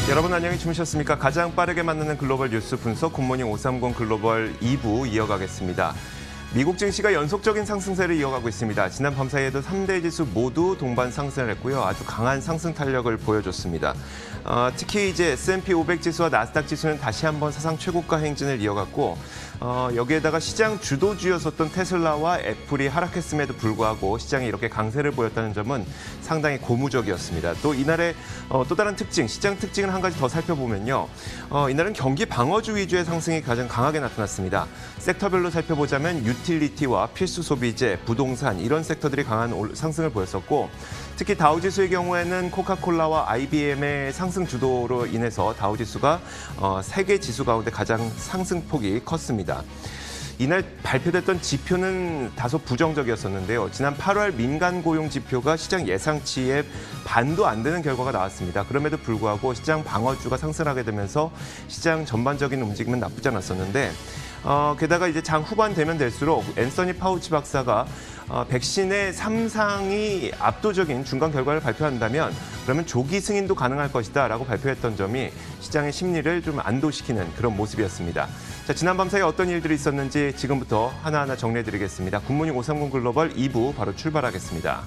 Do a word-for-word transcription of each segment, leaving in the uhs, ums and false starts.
여러분 안녕히 주무셨습니까? 가장 빠르게 만나는 글로벌 뉴스 분석 굿모닝 오삼공 글로벌 이 부 이어가겠습니다. 미국 증시가 연속적인 상승세를 이어가고 있습니다. 지난 밤 사이에도 삼 대 지수 모두 동반 상승을 했고요. 아주 강한 상승 탄력을 보여줬습니다. 어, 특히 이제 에스 앤 피 오백 지수와 나스닥 지수는 다시 한번 사상 최고가 행진을 이어갔고 어, 여기에다가 시장 주도주였었던 테슬라와 애플이 하락했음에도 불구하고 시장이 이렇게 강세를 보였다는 점은 상당히 고무적이었습니다. 또 이날의 어, 또 다른 특징, 시장 특징을 한 가지 더 살펴보면요. 어, 이날은 경기 방어주 위주의 상승이 가장 강하게 나타났습니다. 섹터별로 살펴보자면 유틸리티와 필수 소비재, 부동산 이런 섹터들이 강한 상승을 보였었고 특히 다우지수의 경우에는 코카콜라와 아이 비 엠의 상승 주도로 인해서 다우지수가 어, 세계 지수 가운데 가장 상승폭이 컸습니다. 이날 발표됐던 지표는 다소 부정적이었었는데요. 지난 팔월 민간 고용 지표가 시장 예상치의 반도 안 되는 결과가 나왔습니다. 그럼에도 불구하고 시장 방어주가 상승하게 되면서 시장 전반적인 움직임은 나쁘지 않았었는데 어, 게다가 이제 장 후반 되면 될수록 앤서니 파우치 박사가 어, 백신의 삼 상이 압도적인 중간 결과를 발표한다면 그러면 조기 승인도 가능할 것이다라고 발표했던 점이 시장의 심리를 좀 안도시키는 그런 모습이었습니다. 자, 지난 밤 사이 어떤 일들이 있었는지 지금부터 하나하나 정리해드리겠습니다. 굿모닝 오삼공 글로벌 이 부 바로 출발하겠습니다.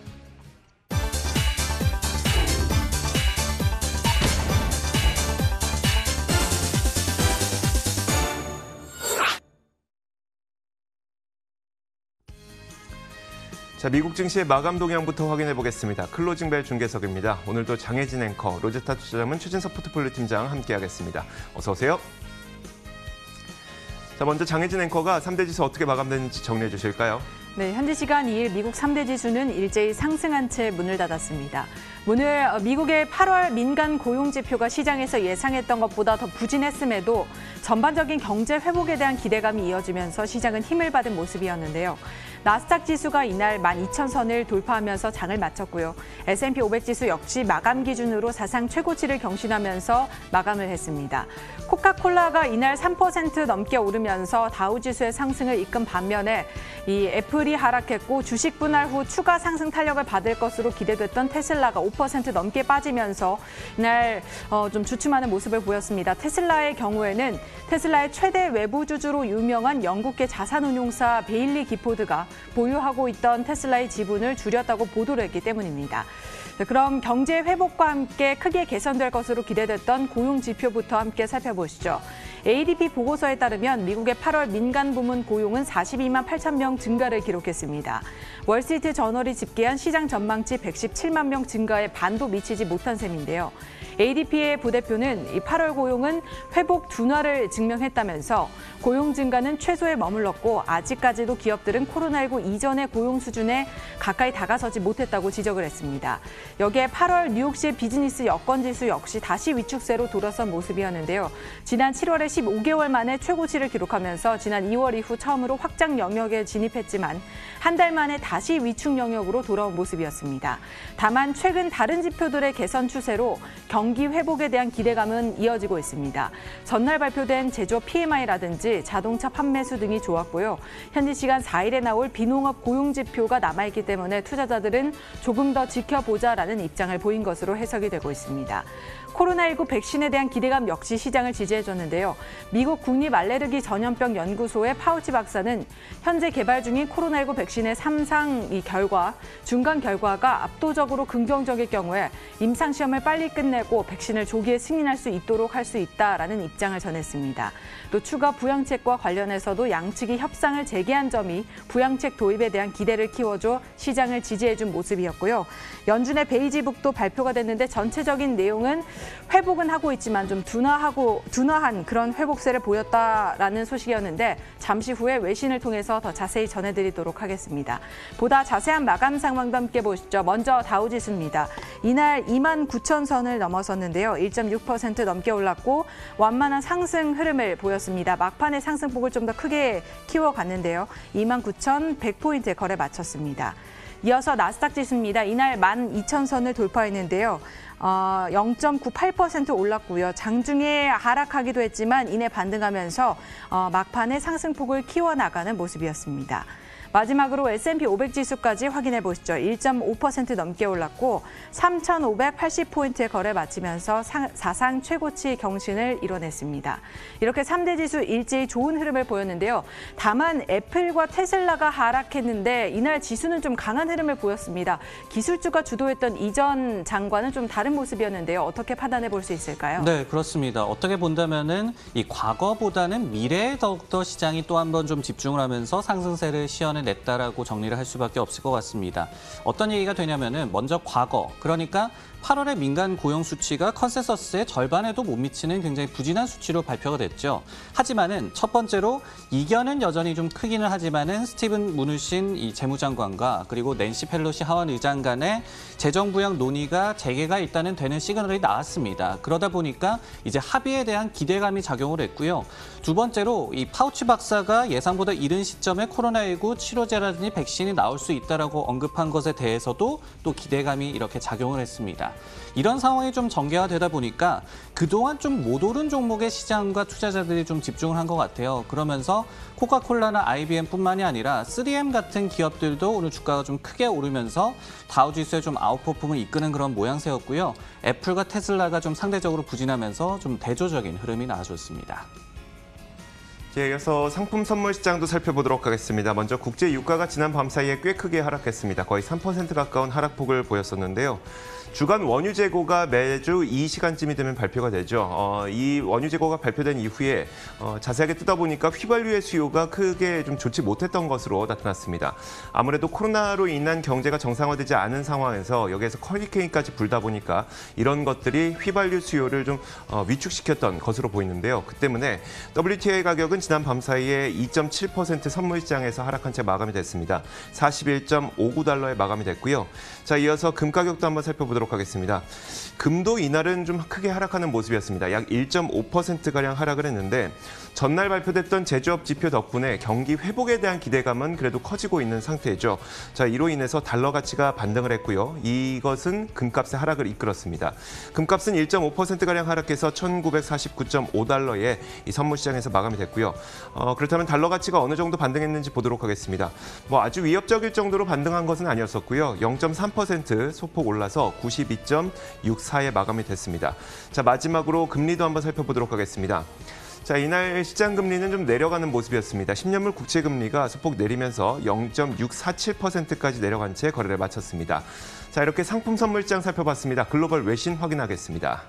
자, 미국 증시의 마감 동향부터 확인해 보겠습니다. 클로징벨 중계석입니다. 오늘도 장혜진 앵커, 로제타 투자자문 최진석 포트폴리오 팀장 함께하겠습니다. 어서 오세요. 자, 먼저 장혜진 앵커가 삼 대 지수 어떻게 마감됐는지 정리해 주실까요? 네, 현지 시간 이 일 미국 삼 대 지수는 일제히 상승한 채 문을 닫았습니다. 오늘 미국의 팔월 민간 고용 지표가 시장에서 예상했던 것보다 더 부진했음에도 전반적인 경제 회복에 대한 기대감이 이어지면서 시장은 힘을 받은 모습이었는데요. 나스닥 지수가 이날 만 이천 선을 돌파하면서 장을 마쳤고요. 에스 앤 피 오백 지수 역시 마감 기준으로 사상 최고치를 경신하면서 마감을 했습니다. 코카콜라가 이날 삼 퍼센트 넘게 오르면서 다우 지수의 상승을 이끈 반면에 이 애플이 하락했고 주식 분할 후 추가 상승 탄력을 받을 것으로 기대됐던 테슬라가 오 퍼센트 넘게 빠지면서 이날 어, 좀 주춤하는 모습을 보였습니다. 테슬라의 경우에는 테슬라의 최대 외부 주주로 유명한 영국계 자산운용사 베일리 기포드가 보유하고 있던 테슬라의 지분을 줄였다고 보도를 했기 때문입니다. 그럼 경제 회복과 함께 크게 개선될 것으로 기대됐던 고용 지표부터 함께 살펴보시죠. 에이 디 피 보고서에 따르면 미국의 팔월 민간 부문 고용은 사십이만 팔천 명 증가를 기록했습니다. 월스트리트 저널이 집계한 시장 전망치 백십칠만 명 증가에 반도 미치지 못한 셈인데요. 에이 디 피의 부대표는 이 팔월 고용은 회복 둔화를 증명했다면서 고용 증가는 최소에 머물렀고 아직까지도 기업들은 코로나십구 이전의 고용 수준에 가까이 다가서지 못했다고 지적을 했습니다. 여기에 팔월 뉴욕시 비즈니스 여건지수 역시 다시 위축세로 돌아선 모습이었는데요. 지난 칠월에 십오 개월 만에 최고치를 기록하면서 지난 이월 이후 처음으로 확장 영역에 진입했지만 한 달 만에 다시 위축 영역으로 돌아온 모습이었습니다. 다만 최근 다른 지표들의 개선 추세로 경기 회복에 대한 기대감은 이어지고 있습니다. 전날 발표된 제조업 피 엠 아이라든지 자동차 판매수 등이 좋았고요. 현지 시간 사 일에 나올 비농업 고용 지표가 남아있기 때문에 투자자들은 조금 더 지켜보자라는 입장을 보인 것으로 해석이 되고 있습니다. 코로나십구 백신에 대한 기대감 역시 시장을 지지해줬는데요. 미국 국립알레르기 전염병 연구소의 파우치 박사는 현재 개발 중인 코로나십구 백신의 삼 상 이 결과, 중간 결과가 압도적으로 긍정적일 경우에 임상시험을 빨리 끝내고 백신을 조기에 승인할 수 있도록 할 수 있다라는 입장을 전했습니다. 또 추가 부양책과 관련해서도 양측이 협상을 재개한 점이 부양책 도입에 대한 기대를 키워줘 시장을 지지해준 모습이었고요. 연준의 베이지북도 발표가 됐는데 전체적인 내용은 회복은 하고 있지만 좀 둔화하고 둔화한 그런 회복세를 보였다라는 소식이었는데 잠시 후에 외신을 통해서 더 자세히 전해드리도록 하겠습니다. 보다 자세한 마감 상황도 함께 보시죠. 먼저 다우지수입니다. 이날 이만 구천 선을 넘어섰는데요. 일 점 육 퍼센트 넘게 올랐고 완만한 상승 흐름을 보였습니다. 막판의 상승폭을 좀 더 크게 키워갔는데요. 이만 구천백 포인트에 거래 마쳤습니다. 이어서 나스닥 지수입니다. 이날 만 이천 선을 돌파했는데요. 어, 영 점 구팔 퍼센트 올랐고요. 장중에 하락하기도 했지만 이내 반등하면서 어, 막판에 상승폭을 키워나가는 모습이었습니다. 마지막으로 에스 앤 피 오백 지수까지 확인해 보시죠. 일 점 오 퍼센트 넘게 올랐고 삼천오백팔십 포인트의 거래 마치면서 사상 최고치 경신을 이뤄냈습니다. 이렇게 삼 대 지수 일제히 좋은 흐름을 보였는데요. 다만 애플과 테슬라가 하락했는데 이날 지수는 좀 강한 흐름을 보였습니다. 기술주가 주도했던 이전 장과는 좀 다른 모습이었는데요. 어떻게 판단해 볼 수 있을까요? 네, 그렇습니다. 어떻게 본다면은 이 과거보다는 미래에 더욱더 시장이 또 한 번 좀 집중을 하면서 상승세를 시연해냈다라고 정리를 할 수밖에 없을 것 같습니다. 어떤 얘기가 되냐면은 먼저 과거, 그러니까 팔월의 민간 고용 수치가 컨센서스의 절반에도 못 미치는 굉장히 부진한 수치로 발표가 됐죠. 하지만은 첫 번째로 이견은 여전히 좀 크기는 하지만은 스티븐 무누신 이 재무장관과 그리고 낸시 펠로시 하원 의장 간의 재정 부양 논의가 재개가 일단은 되는 시그널이 나왔습니다. 그러다 보니까 이제 합의에 대한 기대감이 작용을 했고요. 두 번째로 이 파우치 박사가 예상보다 이른 시점에 코로나십구 치료제라든지 백신이 나올 수 있다라고 언급한 것에 대해서도 또 기대감이 이렇게 작용을 했습니다. 이런 상황이 좀 전개화되다 보니까 그동안 좀 못 오른 종목의 시장과 투자자들이 좀 집중을 한 것 같아요. 그러면서 코카콜라나 아이 비 엠뿐만이 아니라 쓰리 엠 같은 기업들도 오늘 주가가 좀 크게 오르면서 다우지수에 좀 아웃퍼폼을 이끄는 그런 모양새였고요. 애플과 테슬라가 좀 상대적으로 부진하면서 좀 대조적인 흐름이 나와줬습니다. 예, 이어서 상품 선물 시장도 살펴보도록 하겠습니다. 먼저 국제 유가가 지난 밤 사이에 꽤 크게 하락했습니다. 거의 삼 퍼센트 가까운 하락폭을 보였었는데요. 주간 원유 재고가 매주 이 시간쯤이 되면 발표가 되죠. 어, 이 원유 재고가 발표된 이후에 어, 자세하게 뜯어보니까 휘발유의 수요가 크게 좀 좋지 못했던 것으로 나타났습니다. 아무래도 코로나로 인한 경제가 정상화되지 않은 상황에서 여기에서 허리케인까지 불다 보니까 이런 것들이 휘발유 수요를 좀 어, 위축시켰던 것으로 보이는데요. 그 때문에 더블유 티 아이 가격은 지난 밤 사이에 이 점 칠 퍼센트 선물 시장에서 하락한 채 마감이 됐습니다. 사십일 점 오구 달러에 마감이 됐고요. 자, 이어서 금 가격도 한번 살펴보도록 하겠습니다. 금도 이날은 좀 크게 하락하는 모습이었습니다. 약 일 점 오 퍼센트가량 하락을 했는데 전날 발표됐던 제조업 지표 덕분에 경기 회복에 대한 기대감은 그래도 커지고 있는 상태죠. 자, 이로 인해서 달러 가치가 반등을 했고요. 이것은 금값의 하락을 이끌었습니다. 금값은 일 점 오 퍼센트가량 하락해서 천구백사십구 점 오 달러에 이 선물시장에서 마감이 됐고요. 어, 그렇다면 달러 가치가 어느 정도 반등했는지 보도록 하겠습니다. 뭐 아주 위협적일 정도로 반등한 것은 아니었었고요. 영 점 삼 퍼센트 소폭 올라서 구십이 점 육사에 마감이 됐습니다. 자, 마지막으로 금리도 한번 살펴보도록 하겠습니다. 자, 이날 시장 금리는 좀 내려가는 모습이었습니다. 십 년물 국채 금리가 소폭 내리면서 영 점 육사칠 퍼센트까지 내려간 채 거래를 마쳤습니다. 자, 이렇게 상품 선물 시장 살펴봤습니다. 글로벌 외신 확인하겠습니다.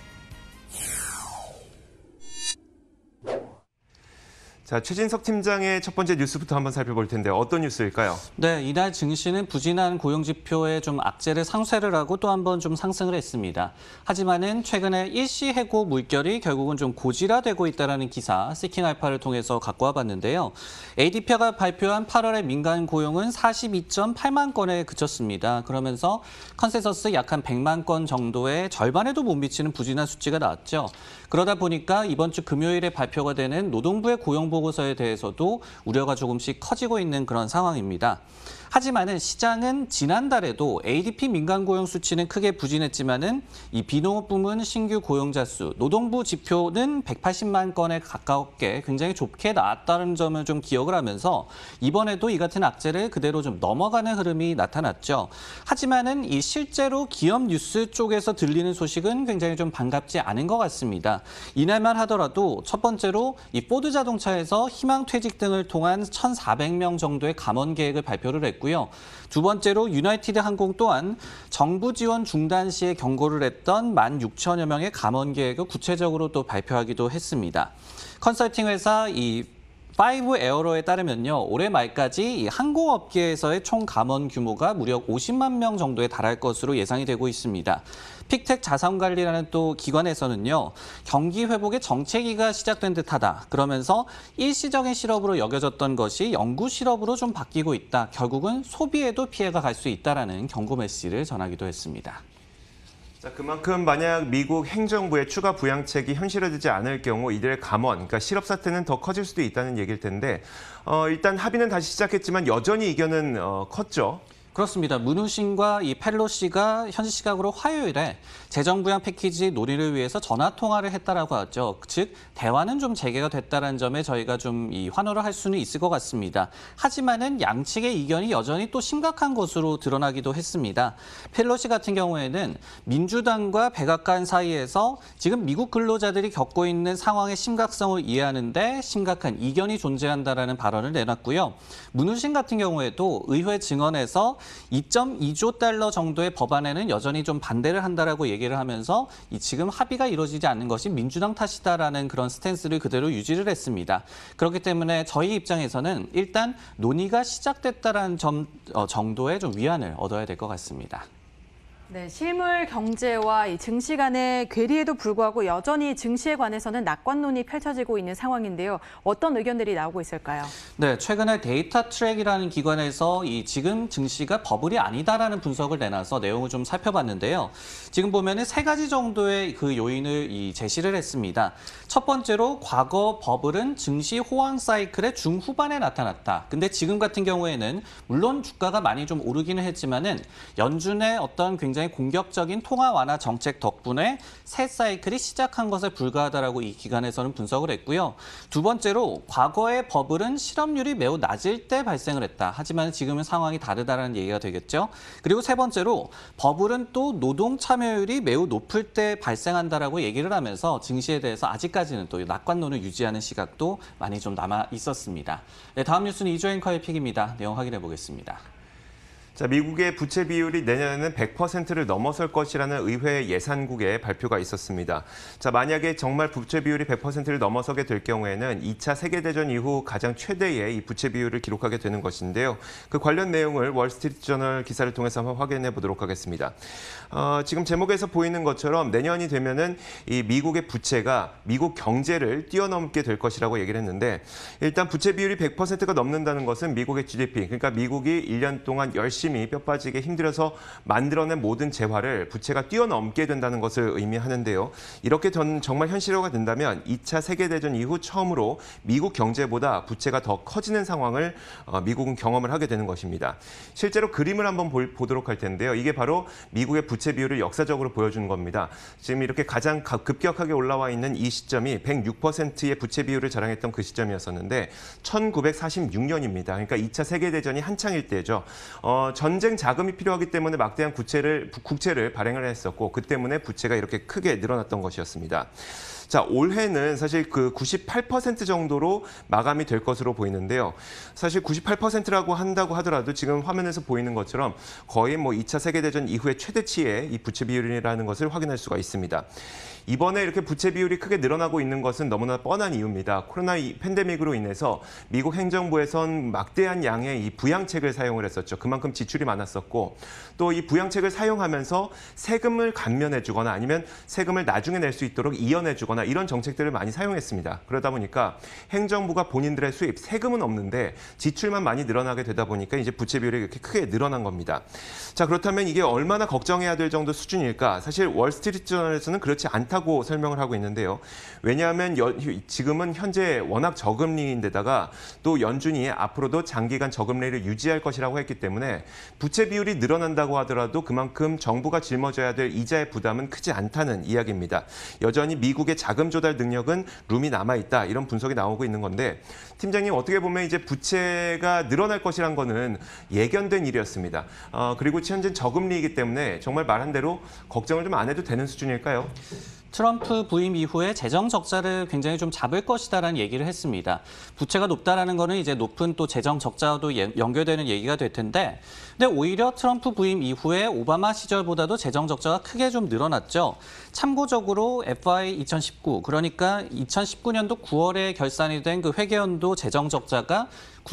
자, 최진석 팀장의 첫 번째 뉴스부터 한번 살펴볼 텐데 어떤 뉴스일까요? 네, 이날 증시는 부진한 고용지표에 좀 악재를 상쇄를 하고 또 한 번 좀 상승을 했습니다. 하지만은 최근에 일시 해고 물결이 결국은 좀 고질화되고 있다는 기사 시킹알파를 통해서 갖고 와봤는데요. 에이디피가 발표한 팔월의 민간 고용은 사십이 점 팔만 건에 그쳤습니다. 그러면서 컨센서스 약 한 백만 건 정도의 절반에도 못 미치는 부진한 수치가 나왔죠. 그러다 보니까 이번 주 금요일에 발표가 되는 노동부의 고용 보고서에 대해서도 우려가 조금씩 커지고 있는 그런 상황입니다. 하지만은 시장은 지난달에도 에이디피 민간 고용 수치는 크게 부진했지만은 이 비농업 부문 신규 고용자 수, 노동부 지표는 백팔십만 건에 가깝게 굉장히 좁게 나왔다는 점을 좀 기억을 하면서 이번에도 이 같은 악재를 그대로 좀 넘어가는 흐름이 나타났죠. 하지만은 이 실제로 기업 뉴스 쪽에서 들리는 소식은 굉장히 좀 반갑지 않은 것 같습니다. 이날만 하더라도 첫 번째로 이 포드 자동차에서 희망 퇴직 등을 통한 천사백 명 정도의 감원 계획을 발표를 했고 두 번째로 유나이티드 항공 또한 정부 지원 중단 시에 경고를 했던 만 육천여 명의 감원 계획을 구체적으로 또 발표하기도 했습니다. 컨설팅 회사 이 파이브 에어로에 따르면요, 올해 말까지 이 항공업계에서의 총 감원 규모가 무려 오십만 명 정도에 달할 것으로 예상이 되고 있습니다. 픽텍 자산관리라는 또 기관에서는요, 경기 회복의 정체기가 시작된 듯하다. 그러면서 일시적인 실업으로 여겨졌던 것이 영구 실업으로 좀 바뀌고 있다. 결국은 소비에도 피해가 갈 수 있다라는 경고 메시지를 전하기도 했습니다. 자, 그만큼 만약 미국 행정부의 추가 부양책이 현실화되지 않을 경우 이들의 감원, 그러니까 실업 사태는 더 커질 수도 있다는 얘기일 텐데 어, 일단 합의는 다시 시작했지만 여전히 이견은 어, 컸죠. 그렇습니다. 문우신과 이 펠로시가 현지 시각으로 화요일에 재정 부양 패키지 논의를 위해서 전화 통화를 했다라고 하죠. 즉 대화는 좀 재개가 됐다는 점에 저희가 좀 이 환호를 할 수는 있을 것 같습니다. 하지만은 양측의 이견이 여전히 또 심각한 것으로 드러나기도 했습니다. 펠로시 같은 경우에는 민주당과 백악관 사이에서 지금 미국 근로자들이 겪고 있는 상황의 심각성을 이해하는데 심각한 이견이 존재한다라는 발언을 내놨고요. 문우신 같은 경우에도 의회 증언에서 이 점 이조 달러 정도의 법안에는 여전히 좀 반대를 한다라고 얘기를 하면서 이 지금 합의가 이루어지지 않는 것이 민주당 탓이다라는 그런 스탠스를 그대로 유지를 했습니다. 그렇기 때문에 저희 입장에서는 일단 논의가 시작됐다라는 점 어, 정도의 좀 위안을 얻어야 될 것 같습니다. 네, 실물 경제와 이 증시 간의 괴리에도 불구하고 여전히 증시에 관해서는 낙관론이 펼쳐지고 있는 상황인데요. 어떤 의견들이 나오고 있을까요? 네, 최근에 데이터 트랙이라는 기관에서 이 지금 증시가 버블이 아니다라는 분석을 내놔서 내용을 좀 살펴봤는데요. 지금 보면은 세 가지 정도의 그 요인을 이 제시를 했습니다. 첫 번째로 과거 버블은 증시 호황 사이클의 중후반에 나타났다. 근데 지금 같은 경우에는 물론 주가가 많이 좀 오르기는 했지만은 연준의 어떤 굉장히 공격적인 통화 완화 정책 덕분에 새 사이클이 시작한 것에 불과하다라고 이 기관에서는 분석을 했고요. 두 번째로 과거의 버블은 실업률이 매우 낮을 때 발생을 했다. 하지만 지금은 상황이 다르다라는 얘기가 되겠죠. 그리고 세 번째로 버블은 또 노동 참여율이 매우 높을 때 발생한다라고 얘기를 하면서 증시에 대해서 아직까지는 또 낙관론을 유지하는 시각도 많이 좀 남아 있었습니다. 네, 다음 뉴스는 이조 앵커의 픽입니다. 내용 확인해 보겠습니다. 자, 미국의 부채 비율이 내년에는 백 퍼센트를 넘어설 것이라는 의회 예산국의 발표가 있었습니다. 자, 만약에 정말 부채 비율이 백 퍼센트를 넘어서게 될 경우에는 이 차 세계대전 이후 가장 최대의 이 부채 비율을 기록하게 되는 것인데요. 그 관련 내용을 월스트리트저널 기사를 통해서 한번 확인해 보도록 하겠습니다. 어, 지금 제목에서 보이는 것처럼 내년이 되면은 이 미국의 부채가 미국 경제를 뛰어넘게 될 것이라고 얘기를 했는데, 일단 부채 비율이 백 퍼센트가 넘는다는 것은 미국의 지디피, 그러니까 미국이 일 년 동안 열심히 뼈 빠지게 힘들어서 만들어낸 모든 재화를 부채가 뛰어넘게 된다는 것을 의미하는데요. 이렇게 전 정말 현실화가 된다면 이 차 세계대전 이후 처음으로 미국 경제보다 부채가 더 커지는 상황을 미국은 경험을 하게 되는 것입니다. 실제로 그림을 한번 보도록 할 텐데요. 이게 바로 미국의 부채 비율을 역사적으로 보여주는 겁니다. 지금 이렇게 가장 급격하게 올라와 있는 이 시점이 백육 퍼센트의 부채 비율을 자랑했던 그 시점이었었는데 천구백사십육 년입니다. 그러니까 이 차 세계대전이 한창일 때죠. 어, 전쟁 자금이 필요하기 때문에 막대한 국채를, 국채를 발행을 했었고, 그 때문에 부채가 이렇게 크게 늘어났던 것이었습니다. 자, 올해는 사실 그 구십팔 퍼센트 정도로 마감이 될 것으로 보이는데요. 사실 구십팔 퍼센트라고 한다고 하더라도 지금 화면에서 보이는 것처럼 거의 뭐 이 차 세계대전 이후의 최대치의 이 부채 비율이라는 것을 확인할 수가 있습니다. 이번에 이렇게 부채 비율이 크게 늘어나고 있는 것은 너무나 뻔한 이유입니다. 코로나 팬데믹으로 인해서 미국 행정부에선 막대한 양의 이 부양책을 사용을 했었죠. 그만큼 지출이 많았었고, 또 이 부양책을 사용하면서 세금을 감면해주거나 아니면 세금을 나중에 낼 수 있도록 이연해주거나 이런 정책들을 많이 사용했습니다. 그러다 보니까 행정부가 본인들의 수입, 세금은 없는데 지출만 많이 늘어나게 되다 보니까 이제 부채 비율이 이렇게 크게 늘어난 겁니다. 자, 그렇다면 이게 얼마나 걱정해야 될 정도 수준일까? 사실 월스트리트저널에서는 그렇지 않다고 설명을 하고 있는데요. 왜냐하면 여, 지금은 현재 워낙 저금리인데다가 또 연준이 앞으로도 장기간 저금리를 유지할 것이라고 했기 때문에 부채 비율이 늘어난다고 하더라도 그만큼 정부가 짊어져야 될 이자의 부담은 크지 않다는 이야기입니다. 여전히 미국의 자금 조달 능력은 룸이 남아있다, 이런 분석이 나오고 있는 건데, 팀장님, 어떻게 보면 이제 부채가 늘어날 것이란 거는 예견된 일이었습니다. 어, 그리고 현재 저금리이기 때문에 정말 말한 대로 걱정을 좀 안 해도 되는 수준일까요? 트럼프 부임 이후에 재정 적자를 굉장히 좀 잡을 것이다라는 얘기를 했습니다. 부채가 높다라는 거는 이제 높은 또 재정 적자와도 예, 연결되는 얘기가 될 텐데, 근데 오히려 트럼프 부임 이후에 오바마 시절보다도 재정 적자가 크게 좀 늘어났죠. 참고적으로 에프와이 이천십구, 그러니까 이천십구 년도 구월에 결산이 된 그 회계연도 재정 적자가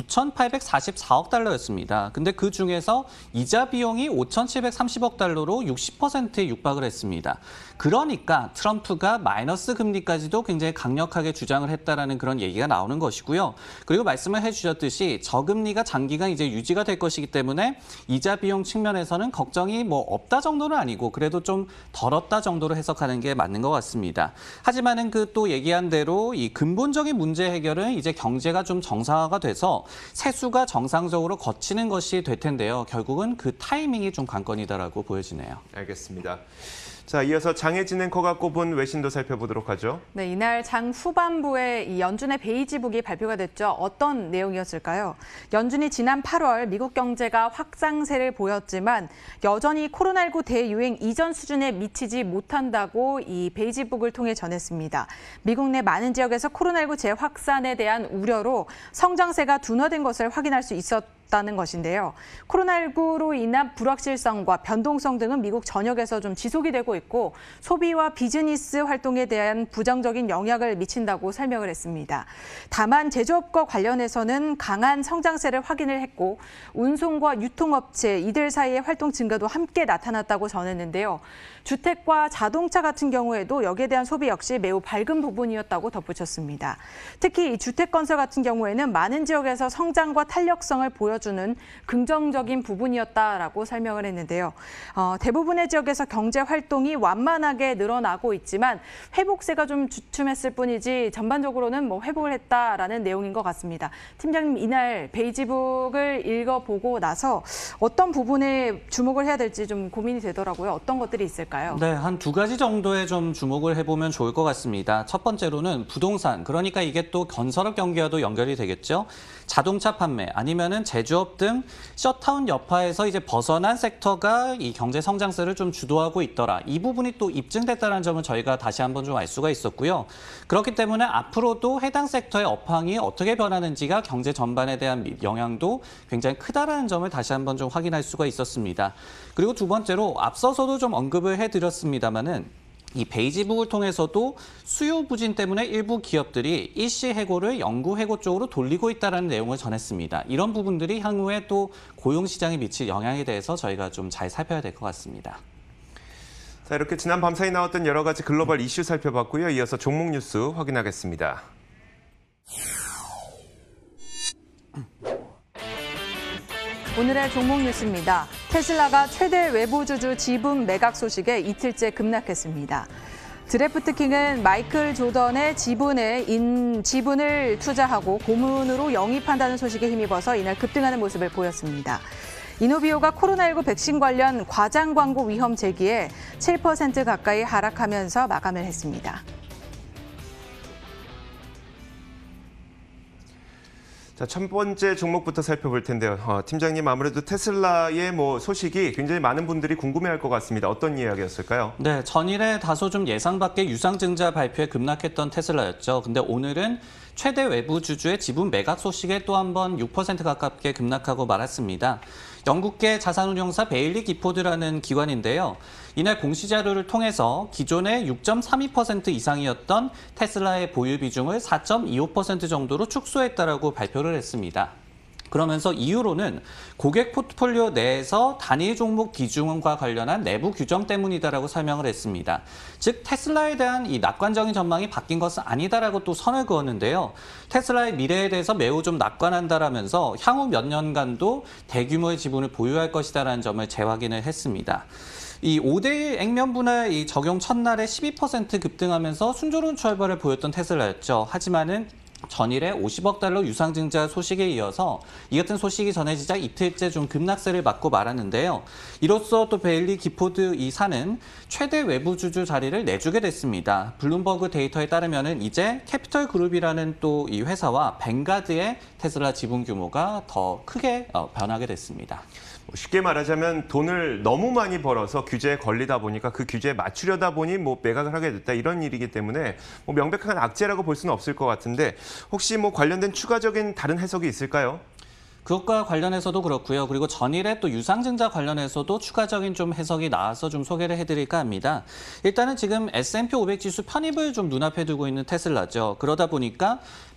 구천팔백사십사억 달러였습니다. 근데 그 중에서 이자 비용이 오천칠백삼십억 달러로 육십 퍼센트에 육박을 했습니다. 그러니까 트럼프가 마이너스 금리까지도 굉장히 강력하게 주장을 했다라는 그런 얘기가 나오는 것이고요. 그리고 말씀을 해주셨듯이 저금리가 장기간 이제 유지가 될 것이기 때문에 이자 비용 측면에서는 걱정이 뭐 없다 정도는 아니고 그래도 좀 덜었다 정도로 해석하는 게 맞는 것 같습니다. 하지만은 그 또 얘기한 대로 이 근본적인 문제 해결은 이제 경제가 좀 정상화가 돼서 하면서 세수가 정상적으로 거치는 것이 될 텐데요. 결국은 그 타이밍이 좀 관건이다라고 보여지네요. 알겠습니다. 자, 이어서 장혜진 앵커가 꼽은 외신도 살펴보도록 하죠. 네, 이날 장 후반부에 이 연준의 베이지북이 발표가 됐죠. 어떤 내용이었을까요? 연준이 지난 팔월 미국 경제가 확장세를 보였지만 여전히 코로나십구 대유행 이전 수준에 미치지 못한다고 이 베이지북을 통해 전했습니다. 미국 내 많은 지역에서 코로나십구 재확산에 대한 우려로 성장세가 둔화된 것을 확인할 수 있었습니다. 다는 것인데요. 코로나십구로 인한 불확실성과 변동성 등은 미국 전역에서 좀 지속이 되고 있고 소비와 비즈니스 활동에 대한 부정적인 영향을 미친다고 설명을 했습니다. 다만 제조업과 관련해서는 강한 성장세를 확인을 했고 운송과 유통업체 이들 사이의 활동 증가도 함께 나타났다고 전했는데요. 주택과 자동차 같은 경우에도 여기에 대한 소비 역시 매우 밝은 부분이었다고 덧붙였습니다. 특히 이 주택건설 같은 경우에는 많은 지역에서 성장과 탄력성을 보여주는 긍정적인 부분이었다라고 설명을 했는데요. 어, 대부분의 지역에서 경제 활동이 완만하게 늘어나고 있지만 회복세가 좀 주춤했을 뿐이지 전반적으로는 뭐 회복을 했다라는 내용인 것 같습니다. 팀장님, 이날 베이지북을 읽어보고 나서 어떤 부분에 주목을 해야 될지 좀 고민이 되더라고요. 어떤 것들이 있을까요? 네, 한 두 가지 정도에 좀 주목을 해보면 좋을 것 같습니다. 첫 번째로는 부동산, 그러니까 이게 또 건설업 경기와도 연결이 되겠죠. 자동차 판매 아니면은 제조업 등 셧다운 여파에서 이제 벗어난 섹터가 이 경제 성장세를 좀 주도하고 있더라. 이 부분이 또 입증됐다는 점을 저희가 다시 한번 좀 알 수가 있었고요. 그렇기 때문에 앞으로도 해당 섹터의 업황이 어떻게 변하는지가 경제 전반에 대한 영향도 굉장히 크다라는 점을 다시 한번 좀 확인할 수가 있었습니다. 그리고 두 번째로 앞서서도 좀 언급을 해드렸습니다만은 이 베이지북을 통해서도 수요 부진 때문에 일부 기업들이 일시 해고를 영구 해고 쪽으로 돌리고 있다는 내용을 전했습니다. 이런 부분들이 향후에 또 고용 시장에 미칠 영향에 대해서 저희가 좀 잘 살펴야 될 것 같습니다. 자, 이렇게 지난 밤사이 나왔던 여러 가지 글로벌 이슈 살펴봤고요. 이어서 종목 뉴스 확인하겠습니다. 오늘의 종목 뉴스입니다. 테슬라가 최대 외부 주주 지분 매각 소식에 이틀째 급락했습니다. 드래프트킹은 마이클 조던의 지분에 인 지분을 투자하고 고문으로 영입한다는 소식에 힘입어서 이날 급등하는 모습을 보였습니다. 이노비오가 코로나십구 백신 관련 과장 광고 위험 제기에 칠 퍼센트 가까이 하락하면서 마감을 했습니다. 자, 첫 번째 종목부터 살펴볼 텐데요. 어, 팀장님, 아무래도 테슬라의 뭐 소식이 굉장히 많은 분들이 궁금해할 것 같습니다. 어떤 이야기였을까요? 네, 전일에 다소 좀 예상 밖의 유상증자 발표에 급락했던 테슬라였죠. 근데 오늘은 최대 외부 주주의 지분 매각 소식에 또 한 번 육 퍼센트 가깝게 급락하고 말았습니다. 영국계 자산운용사 베일리 기포드라는 기관인데요. 이날 공시자료를 통해서 기존의 육 점 삼이 퍼센트 이상이었던 테슬라의 보유 비중을 사 점 이오 퍼센트 정도로 축소했다라고 발표를 했습니다. 그러면서 이유로는 고객 포트폴리오 내에서 단일 종목 비중과 관련한 내부 규정 때문이다라고 설명을 했습니다. 즉 테슬라에 대한 이 낙관적인 전망이 바뀐 것은 아니다라고 또 선을 그었는데요. 테슬라의 미래에 대해서 매우 좀 낙관한다라면서 향후 몇 년간도 대규모의 지분을 보유할 것이다라는 점을 재확인을 했습니다. 이 오 대 일 액면 분할 이 적용 첫날에 십이 퍼센트 급등하면서 순조로운 출발을 보였던 테슬라였죠. 하지만은 전일에 오십억 달러 유상증자 소식에 이어서 이 같은 소식이 전해지자 이틀째 좀 급락세를 맞고 말았는데요. 이로써 또 베일리 기포드 이사는 최대 외부 주주 자리를 내주게 됐습니다. 블룸버그 데이터에 따르면은 이제 캐피털 그룹이라는 또 이 회사와 뱅가드의 테슬라 지분 규모가 더 크게 변하게 됐습니다. 쉽게 말하자면 돈을 너무 많이 벌어서 규제에 걸리다 보니까 그 규제에 맞추려다 보니 뭐 매각을 하게 됐다, 이런 일이기 때문에 뭐 명백한 악재라고 볼 수는 없을 것 같은데 혹시 뭐 관련된 추가적인 다른 해석이 있을까요? 그것과 관련해서도 그렇고요. 그리고 전일에 또 유상증자 관련해서도 추가적인 좀 해석이 나와서 좀 소개를 해드릴까 합니다. 일단은 지금 에스 앤 피 오백 지수 편입을 좀 눈앞에 두고 있는 테슬라죠. 그러다 보니까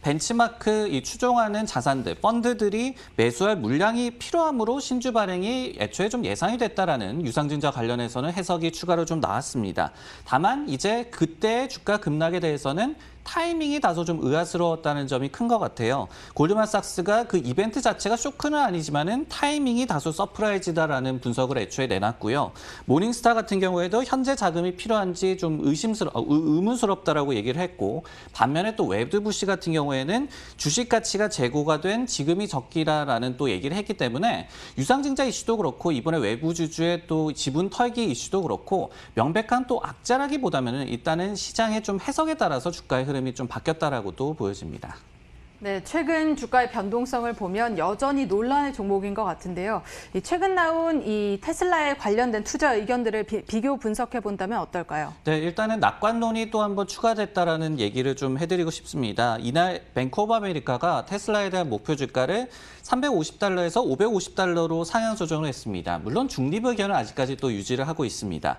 벤치마크 이 추종하는 자산들, 펀드들이 매수할 물량이 필요하므로 신주 발행이 애초에 좀 예상이 됐다라는 유상증자 관련해서는 해석이 추가로 좀 나왔습니다. 다만 이제 그때의 주가 급락에 대해서는 타이밍이 다소 좀 의아스러웠다는 점이 큰 것 같아요. 골드만삭스가 그 이벤트 자체가 쇼크는 아니지만은 타이밍이 다소 서프라이즈다라는 분석을 애초에 내놨고요. 모닝스타 같은 경우에도 현재 자금이 필요한지 좀 의심스러, 의문스럽다라고 얘기를 했고, 반면에 또 웨드부시 같은 경우에 경우에는 주식 가치가 재고가 된 지금이 적기라라는 또 얘기를 했기 때문에 유상증자 이슈도 그렇고 이번에 외부 주주의 또 지분 털기 이슈도 그렇고 명백한 또 악재라기보다는 일단은 시장의 좀 해석에 따라서 주가의 흐름이 좀 바뀌었다라고도 보여집니다. 네, 최근 주가의 변동성을 보면 여전히 논란의 종목인 것 같은데요. 이 최근 나온 이 테슬라에 관련된 투자 의견들을 비, 비교 분석해 본다면 어떨까요? 네, 일단은 낙관론이 또 한번 추가됐다라는 얘기를 좀 해드리고 싶습니다. 이날 뱅크 오브 아메리카가 테슬라에 대한 목표 주가를 삼백오십 달러에서 오백오십 달러로 상향 조정을 했습니다. 물론 중립 의견을 아직까지 또 유지를 하고 있습니다.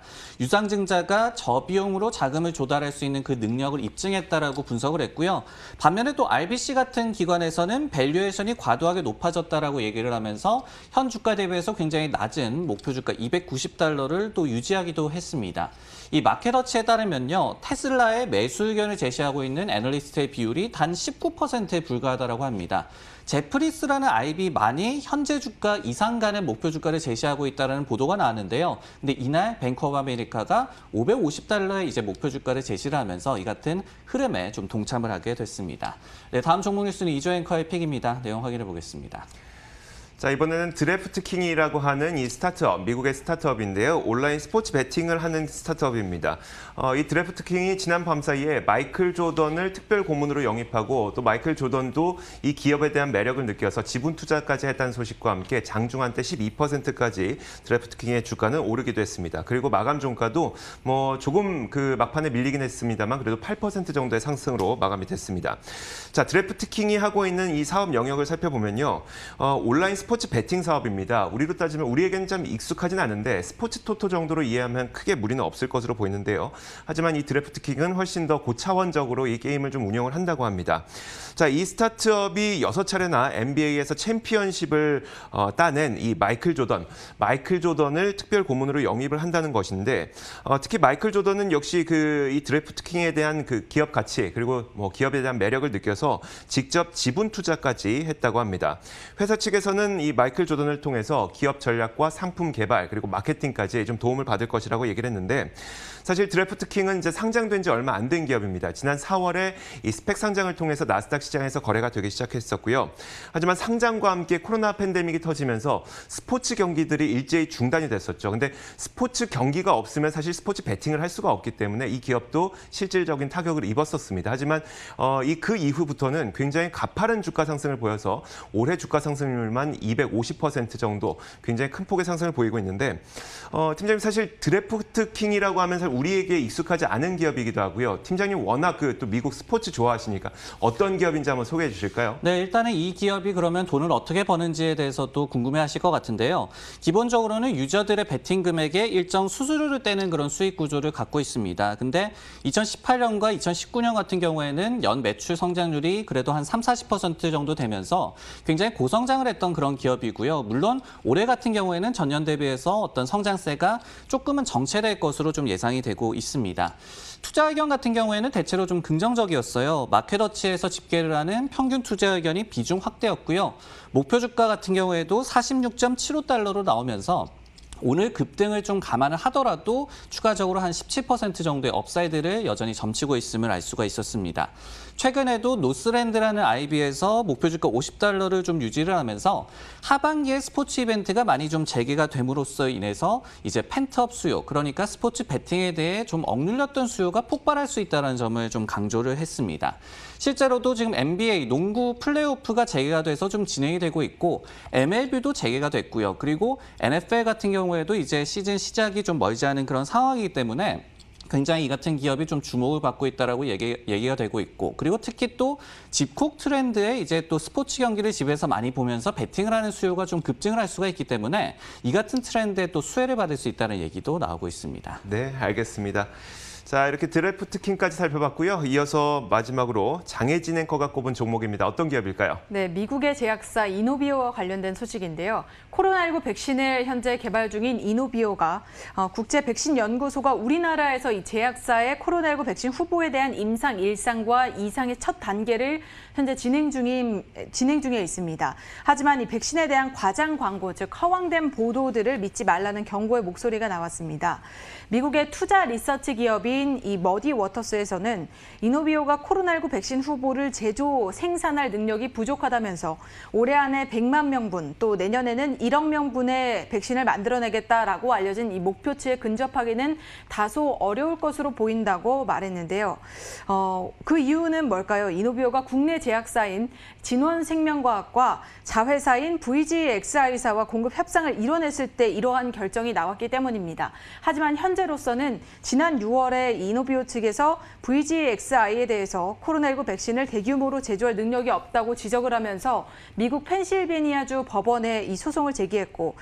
유상증자가 저비용으로 자금을 조달할 수 있는 그 능력을 입증했다라고 분석을 했고요. 반면에 또 알비씨 같은 기관에서는 밸류에이션이 과도하게 높아졌다라고 얘기를 하면서 현 주가 대비해서 굉장히 낮은 목표 주가 이백구십 달러를 또 유지하기도 했습니다. 이 마켓워치에 따르면요, 테슬라의 매수 의견을 제시하고 있는 애널리스트의 비율이 단 십구 퍼센트에 불과하다고 합니다. 제프리스라는 아이비만이 현재 주가 이상 간의 목표 주가를 제시하고 있다는 보도가 나왔는데요. 근데 이날 뱅크 오브 아메리카가 오백오십 달러의 이제 목표 주가를 제시를 하면서 이 같은 흐름에 좀 동참을 하게 됐습니다. 네, 다음 종목 뉴스는 이조 앵커의 픽입니다. 내용 확인해 보겠습니다. 자, 이번에는 드래프트킹이라고 하는 이 스타트업, 미국의 스타트업인데요. 온라인 스포츠 베팅을 하는 스타트업입니다. 어, 이 드래프트킹이 지난 밤 사이에 마이클 조던을 특별 고문으로 영입하고 또 마이클 조던도 이 기업에 대한 매력을 느껴서 지분 투자까지 했다는 소식과 함께 장중 한때 십이 퍼센트까지 드래프트킹의 주가는 오르기도 했습니다. 그리고 마감 종가도 뭐 조금 그 막판에 밀리긴 했습니다만 그래도 팔 퍼센트 정도의 상승으로 마감이 됐습니다. 자, 드래프트킹이 하고 있는 이 사업 영역을 살펴보면요. 어, 온라인 스포츠 베팅 사업입니다. 우리로 따지면 우리에게는 좀 익숙하진 않은데 스포츠 토토 정도로 이해하면 크게 무리는 없을 것으로 보이는데요. 하지만 이 드래프트킹은 훨씬 더 고차원적으로 이 게임을 좀 운영을 한다고 합니다. 자, 이 스타트업이 여섯 차례나 엔비에이에서 챔피언십을 어, 따낸 이 마이클 조던, 마이클 조던을 특별 고문으로 영입을 한다는 것인데 어, 특히 마이클 조던은 역시 그 이 드래프트킹에 대한 그 기업 가치 그리고 뭐 기업에 대한 매력을 느껴서 직접 지분 투자까지 했다고 합니다. 회사 측에서는 이 마이클 조던을 통해서 기업 전략과 상품 개발 그리고 마케팅까지 좀 도움을 받을 것이라고 얘기를 했는데 사실 드래프트킹은 이제 상장된 지 얼마 안 된 기업입니다. 지난 사월에 이 스펙 상장을 통해서 나스닥 시장에서 거래가 되기 시작했었고요. 하지만 상장과 함께 코로나 팬데믹이 터지면서 스포츠 경기들이 일제히 중단이 됐었죠. 근데 스포츠 경기가 없으면 사실 스포츠 베팅을 할 수가 없기 때문에 이 기업도 실질적인 타격을 입었었습니다. 하지만 어, 이 그 이후부터는 굉장히 가파른 주가 상승을 보여서 올해 주가 상승률만 이백오십 퍼센트 정도 굉장히 큰 폭의 상승을 보이고 있는데 어, 팀장님 사실 드래프트킹이라고 하면 우리에게 익숙하지 않은 기업이기도 하고요. 팀장님 워낙 그 또 미국 스포츠 좋아하시니까 어떤 기업인지 한번 소개해 주실까요? 네, 일단은 이 기업이 그러면 돈을 어떻게 버는지에 대해서도 궁금해하실 것 같은데요. 기본적으로는 유저들의 베팅 금액에 일정 수수료를 떼는 그런 수익 구조를 갖고 있습니다. 근데 이천십팔 년과 이천십구 년 같은 경우에는 연 매출 성장률이 그래도 한 삼, 사십 퍼센트 정도 되면서 굉장히 고성장을 했던 그런 기업이고요. 물론 올해 같은 경우에는 전년 대비해서 어떤 성장세가 조금은 정체될 것으로 좀 예상이 되고 있습니다. 투자 의견 같은 경우에는 대체로 좀 긍정적이었어요. 마켓워치에서 집계를 하는 평균 투자 의견이 비중 확대였고요. 목표 주가 같은 경우에도 사십육 점 칠오 달러로 나오면서 오늘 급등을 좀 감안을 하더라도 추가적으로 한 십칠 퍼센트 정도의 업사이드를 여전히 점치고 있음을 알 수가 있었습니다. 최근에도 노스랜드라는 아이비에서 목표 주가 오십 달러를 좀 유지를 하면서 하반기에 스포츠 이벤트가 많이 좀 재개가 됨으로써 인해서 이제 펜트업 수요, 그러니까 스포츠 베팅에 대해 좀 억눌렸던 수요가 폭발할 수 있다는 점을 좀 강조를 했습니다. 실제로도 지금 엔비에이 농구 플레이오프가 재개가 돼서 좀 진행이 되고 있고 엠엘비도 재개가 됐고요. 그리고 엔에프엘 같은 경우에도 이제 시즌 시작이 좀 멀지 않은 그런 상황이기 때문에 굉장히 이 같은 기업이 좀 주목을 받고 있다라고 얘기, 얘기가 되고 있고 그리고 특히 또 집콕 트렌드에 이제 또 스포츠 경기를 집에서 많이 보면서 베팅을 하는 수요가 좀 급증을 할 수가 있기 때문에 이 같은 트렌드에 또 수혜를 받을 수 있다는 얘기도 나오고 있습니다. 네, 알겠습니다. 자, 이렇게 드래프트킹까지 살펴봤고요. 이어서 마지막으로 장혜진 앵커가 꼽은 종목입니다. 어떤 기업일까요? 네, 미국의 제약사 이노비오와 관련된 소식인데요. 코로나십구 백신을 현재 개발 중인 이노비오가 어, 국제백신연구소가 우리나라에서 이 제약사의 코로나십구 백신 후보에 대한 임상 일 상과 이 상의 첫 단계를 현재 진행 중인 진행 중에 있습니다. 하지만 이 백신에 대한 과장 광고, 즉 허황된 보도들을 믿지 말라는 경고의 목소리가 나왔습니다. 미국의 투자 리서치 기업인 업체인 이 머디 워터스에서는 이노비오가 코로나십구 백신 후보를 제조, 생산할 능력이 부족하다면서 올해 안에 백만 명분, 또 내년에는 일억 명분의 백신을 만들어내겠다라고 알려진 이 목표치에 근접하기는 다소 어려울 것으로 보인다고 말했는데요. 어, 그 이유는 뭘까요? 이노비오가 국내 제약사인 진원생명과학과 자회사인 브이지엑스아이사와 공급 협상을 이뤄냈을 때 이러한 결정이 나왔기 때문입니다. 하지만 현재로서는 지난 유월에 이노비오 측에서 브이지엑스아이에 대해서 코로나십구 백신을 대규모로 제조할 능력이 없다고 지적을 하면서 미국 펜실베니아주 법원에 이 소송을 제기했고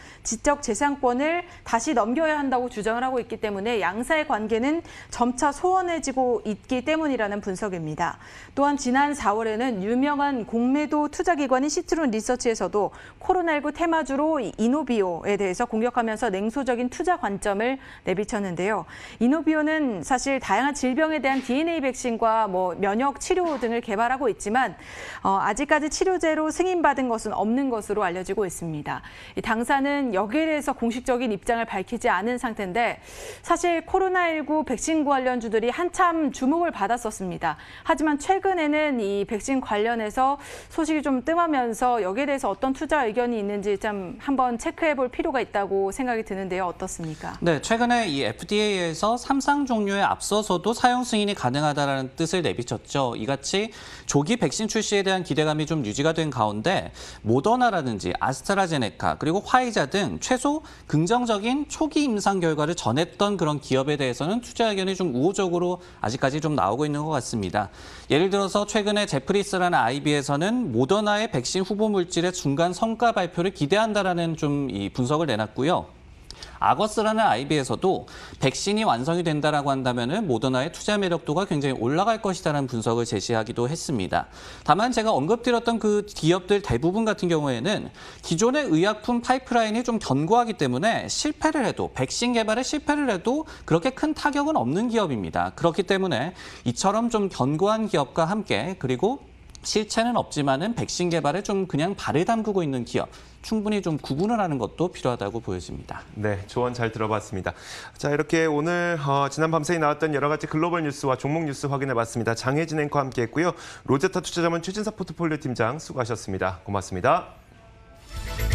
지적재산권을 다시 넘겨야 한다고 주장을 하고 있기 때문에 양사의 관계는 점차 소원해지고 있기 때문이라는 분석입니다. 또한 지난 사월에는 유명한 공매도 투자기관인 시트론 리서치에서도 코로나십구 테마주로 이노비오에 대해서 공격하면서 냉소적인 투자 관점을 내비쳤는데요. 이노비오는 사실 다양한 질병에 대한 디엔에이 백신과 뭐 면역 치료 등을 개발하고 있지만 어, 아직까지 치료제로 승인받은 것은 없는 것으로 알려지고 있습니다. 이 당사는 여기에 대해서 공식적인 입장을 밝히지 않은 상태인데 사실 코로나십구 백신 관련주들이 한참 주목을 받았었습니다. 하지만 최근에는 이 백신 관련해서 소식이 좀 뜸하면서 여기에 대해서 어떤 투자 의견이 있는지 좀 한번 체크해 볼 필요가 있다고 생각이 드는데요. 어떻습니까? 네, 최근에 이 에프디에이에서 삼상 종류에 앞서서도 사용 승인이 가능하다는 뜻을 내비쳤죠. 이같이 조기 백신 출시에 대한 기대감이 좀 유지가 된 가운데 모더나라든지 아스트라제네카 그리고 화이자 등 최소 긍정적인 초기 임상 결과를 전했던 그런 기업에 대해서는 투자 의견이 좀 우호적으로 아직까지 좀 나오고 있는 것 같습니다. 예를 들어서 최근에 제프리스라는 아이비에서는 모더나의 백신 후보 물질의 중간 성과 발표를 기대한다라는 좀 이 분석을 내놨고요. 아거스라는 아이비에서도 백신이 완성이 된다라고 한다면은 모더나의 투자 매력도가 굉장히 올라갈 것이다라는 분석을 제시하기도 했습니다. 다만 제가 언급드렸던 그 기업들 대부분 같은 경우에는 기존의 의약품 파이프라인이 좀 견고하기 때문에 실패를 해도 백신 개발에 실패를 해도 그렇게 큰 타격은 없는 기업입니다. 그렇기 때문에 이처럼 좀 견고한 기업과 함께 그리고 실체는 없지만은 백신 개발에 좀 그냥 발을 담그고 있는 기업 충분히 좀 구분을 하는 것도 필요하다고 보여집니다. 네, 조언 잘 들어봤습니다. 자, 이렇게 오늘 어, 지난 밤사이 나왔던 여러 가지 글로벌 뉴스와 종목 뉴스 확인해봤습니다. 장혜진 앵커와 함께했고요. 로제타 투자자문 최진사 포트폴리오 팀장 수고하셨습니다. 고맙습니다.